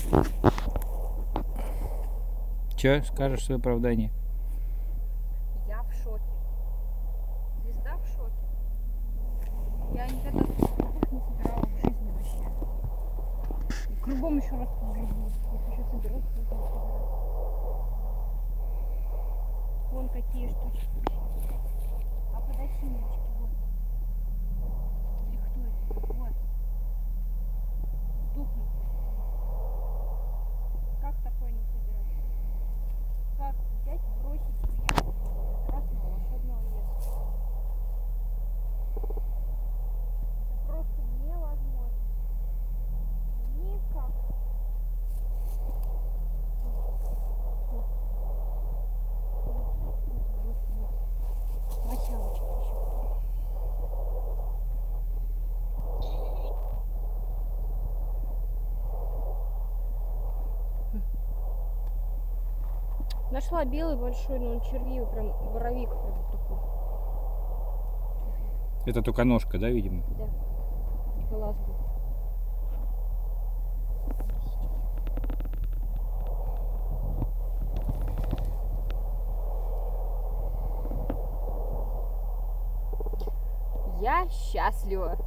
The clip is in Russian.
Че, скажешь свое оправдание? Я в шоке. Звезда в шоке. Я никогда таких не собирала в жизни вообще. И кругом еще раз по грибу. Их еще собирать, собирать. Вон какие штучки. А подосиночки, вот. Или кто это? Вот. Сдохнут. Как такое не собирать? Как взять, бросить ее красного волшебного леса? Это просто невозможно. Никак. Мочалочка еще. Нашла белый большой, но он червивый, прям боровик прям такой. Это только ножка, да, видимо? Да. Классно. Я счастлива.